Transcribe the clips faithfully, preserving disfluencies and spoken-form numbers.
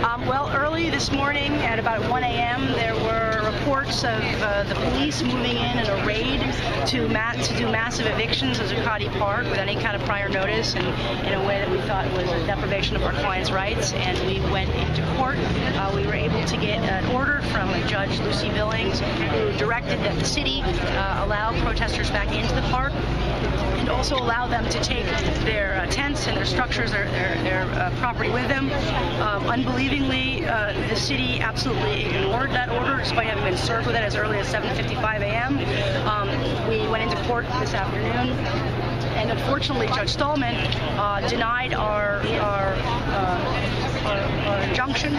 Um, well, early this morning at about one A M there were reports of uh, the police moving in in a raid to, ma to do massive evictions of Zuccotti Park with any kind of prior notice and in a way that we thought was a deprivation of our clients' rights. And we went into court. Uh, we were able to get an order from Judge Lucy Billings, who directed that the city uh, allow protesters back into the park and also allow them to take their uh, tents and their structures, their, their, their uh, property with them. Um, unbelievingly, uh, the city absolutely ignored that order, despite having been served with it as early as seven fifty-five A M Um, we went into court this afternoon, and unfortunately, Judge Stallman uh, denied our, our, uh, our, our injunction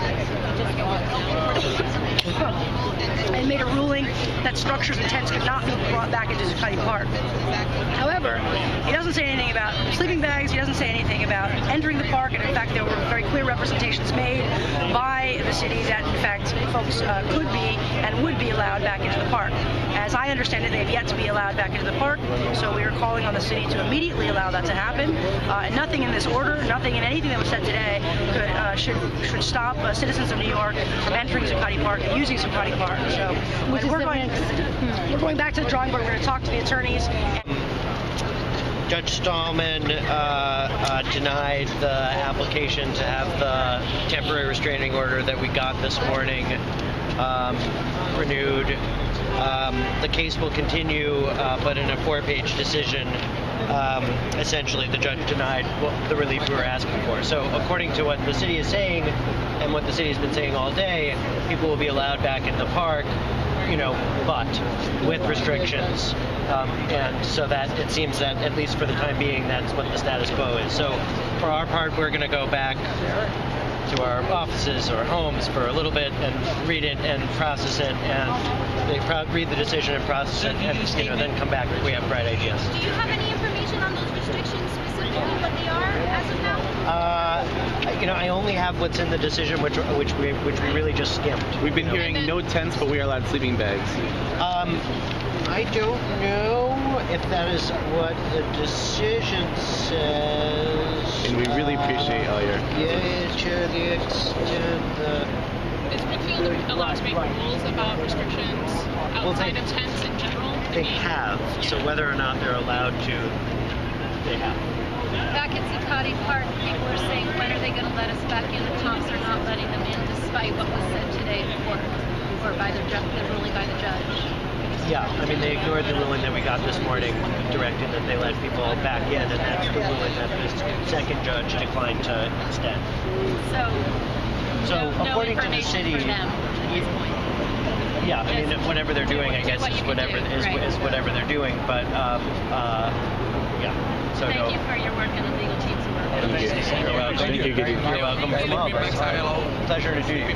and made a ruling that structures and tents could not be brought back into Zuccotti Park. However, he doesn't say anything about sleeping bags, he doesn't say anything about entering the park, and in fact there were very clear representations made by the city that in fact folks uh, could be and would be allowed back into the park. As I understand it, they have yet to be allowed back into the park, so we are calling on the city to immediately allow that to happen. Uh, and nothing in this order, nothing in anything that was said today could, uh, should, should stop uh, citizens of New York from entering Zuccotti Park and using Zuccotti Park. So we're going, we're going back to the drawing board. We're going to talk to the attorneys. Judge Stallman uh, uh, denied the application to have the temporary restraining order that we got this morning um, renewed. Um, the case will continue, uh, but in a four-page decision, um, essentially the judge denied the relief we were asking for. So according to what the city is saying, and what the city has been saying all day, people will be allowed back in the park, you know, but with restrictions. Um, and so that it seems that, at least for the time being, that's what the status quo is. So for our part, we're going to go back to our offices or homes for a little bit and read it and process it, and they pro read the decision and process it, and you know, then come back if we have bright ideas. Do you have any information on those restrictions, specifically what they are as of now? Uh, you know, I only have what's in the decision, which which we which we really just skimmed. We've been you know? hearing no tents, but we are allowed sleeping bags. Um, I don't know if that is what the decision says. And we really appreciate all your... Yeah, to the extent that... Is Brookfield allowed to make rules about restrictions outside well, they, of tents in general? They have. So whether or not they're allowed to, they have. Back at Zuccotti Park, people are saying, when are they going to let us back in? The cops are not letting them in, despite what was said today in court, or by the, the ruling by the judge. Yeah, I mean, they ignored the ruling that we got this morning, directing that they let people back in, and that's the ruling that the second judge declined to extend. So, so no, according no to the city, from them at this point. Yeah, I mean, whatever they're doing, I guess, is whatever do, is, right. is whatever they're doing. But um, uh, yeah. So thank no. you for your work and the legal team's work. Thank you. You're welcome. Thank you. You're welcome. From all of us. Pleasure to do you.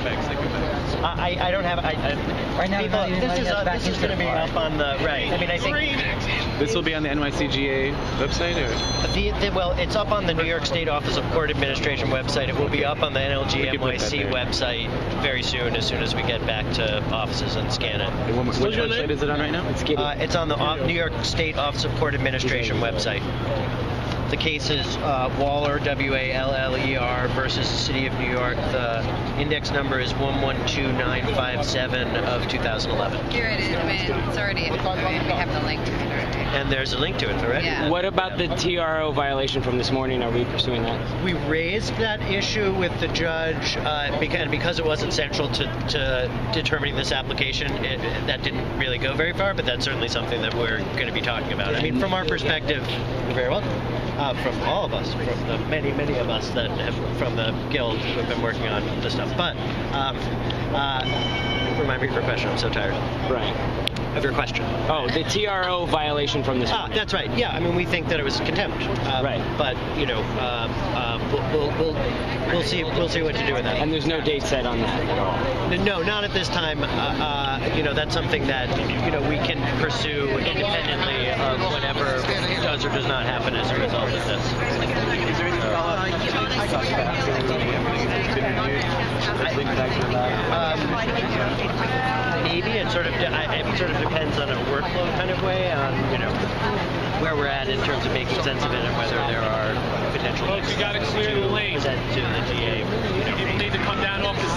I I don't have I, I right now. People, this is uh, this is going to be up on the right. I mean, I think this will be on the N Y C G A website, or the, the well, it's up on the New York State Office of Court Administration website. It will be up on the N L G N Y C website very soon, as soon as we get back to offices and scan it. And which website is it on right now? It's uh, it's on the o New York State Office of Court Administration website. The case is uh, Waller, W A L L E R, versus the City of New York. The index number is one one two nine five seven of two thousand eleven. Here it is. I mean, it's already, I mean, we have the link to it already. And there's a link to it already. Yeah. What about the T R O violation from this morning? Are we pursuing that? We raised that issue with the judge, uh, because, and because it wasn't central to, to determining this application, it, that didn't really go very far, but that's certainly something that we're going to be talking about. I mean, from our perspective, you're very welcome. Uh, from all of us, from the many, many of us that have, from the guild who have been working on this stuff. But, um, uh, remind me of your question, I'm so tired. Right. Of your question. Oh, the T R O violation from this Ah, morning. that's right. Yeah, I mean, we think that it was contempt. Um, right. But, you know, uh, uh, we'll, we'll, we'll, we'll see we'll see what to do with that. And there's no date set on that at all? No, not at this time. Uh, uh, you know, that's something that, you know, we can pursue independently of whatever does or does not happen as a result of this. Is there anything uh, I talked about um, maybe it sort of it sort of depends on a workflow kind of way, on you know where we're at in terms of making sense of it and whether there are potential. Folks, you got to clear the lane. Present to the G A. You know, people need to come down off the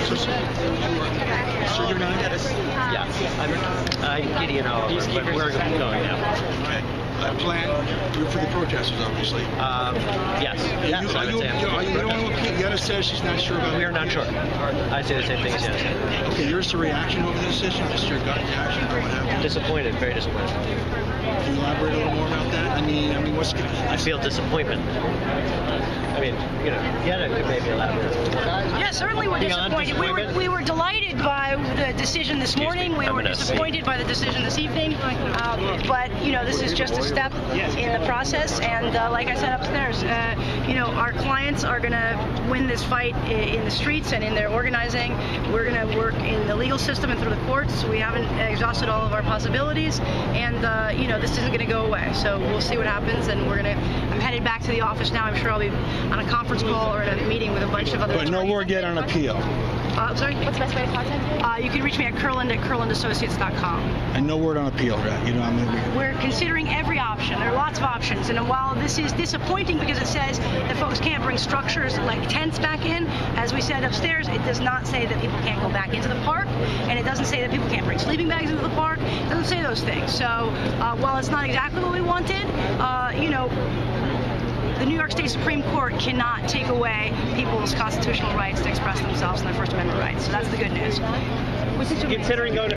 Sir, your name? Yeah, I'm, I'm Gideon Oliver, but we're going now. Okay. Uh, plan for the protesters, obviously. Um, yes. Yeah, yes, you, I are would you, say I'm you, are you, you don't want to appeal. Yana says she's not sure about it. We are not sure. I say the same thing as yes. Okay, yours the reaction over the decision? Just your gut reaction or what happened? Disappointed, very disappointed. Can you elaborate a little more about that? I mean, I mean, what's going I feel disappointment. I mean, you know, Yana could maybe elaborate. Yeah, certainly we're Beyond disappointed. We were we were delighted by the decision this Excuse morning. me, We I'm were gonna disappointed see. by the decision this evening. Um, but you know, this is just a step in the process. And uh, like I said upstairs, uh, you know, our clients are going to win this fight i- in the streets and in their organizing. We're going to work in the legal system and through the courts. We haven't exhausted all of our possibilities, and uh, you know, this isn't going to go away. So we'll see what happens. And we're going to. I'm headed back to the office now. I'm sure I'll be on a conference call or at a meeting with a bunch of other. But no attorneys. word yet on appeal. Uh, sorry? What's the best way to contact you? Uh, you can reach me at Kurland at kurland associates dot com. And no word on appeal, right? You know, I mean, we, We're considering every option. There are lots of options. And while this is disappointing because it says that folks can't bring structures like tents back in, as we said upstairs, it does not say that people can't go back into the park. And it doesn't say that people can't bring sleeping bags into the park. It doesn't say those things. So uh, while it's not exactly what we wanted, uh, you know, the New York State Supreme Court cannot take away people's constitutional rights to express themselves and their First Amendment rights. So that's the good news. Considering going to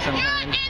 sometimes.